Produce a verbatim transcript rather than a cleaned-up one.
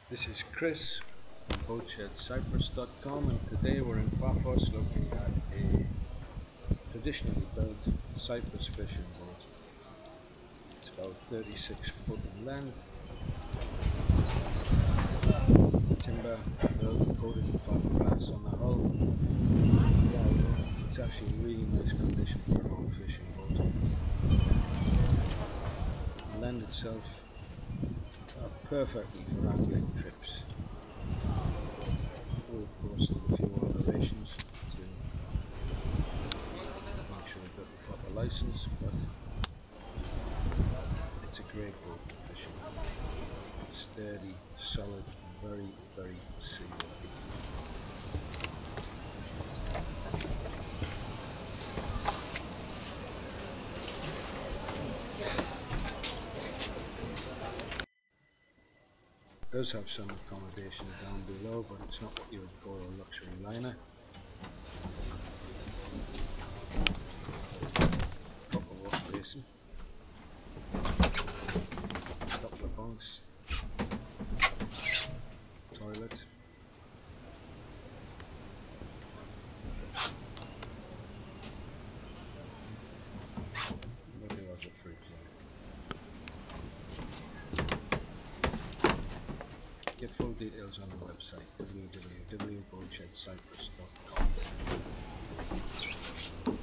This is Chris from boat shed cyprus dot com, and today we're in Paphos looking at a traditionally built cypress fishing boat. It's about thirty-six foot in length, timber built, coated in fiberglass on the hull. It's actually in really nice condition for an old fishing boat. It lends itself uh, perfectly for angling trips. We'll of course need a few alterations to make sure we've got the proper license, but it's a great boat for fishing. Sturdy, solid, and very, very seaworthy. It does have some accommodation down below, but it's not what you would call a luxury liner. Proper wash basin, couple of bunks, toilet, maybe I'll have a fridge there. Get full details on the website w w w dot boat shed cyprus dot com.